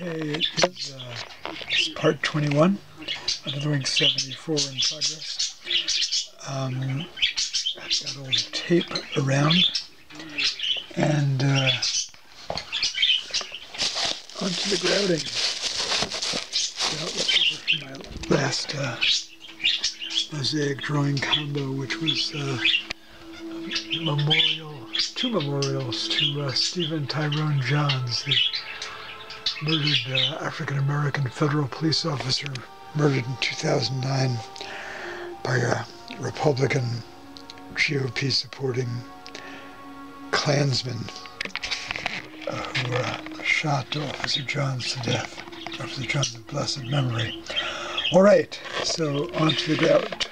Okay, it's part 21, undergoing 74 in progress. I've got all the tape around, and onto the grouting. My last mosaic drawing combo, which was two memorials to Stephen Tyrone Johns, the murdered African-American federal police officer, murdered in 2009 by a Republican GOP-supporting Klansman who shot Officer Johns to death. Officer Johns of blessed memory. All right, so on to the grout.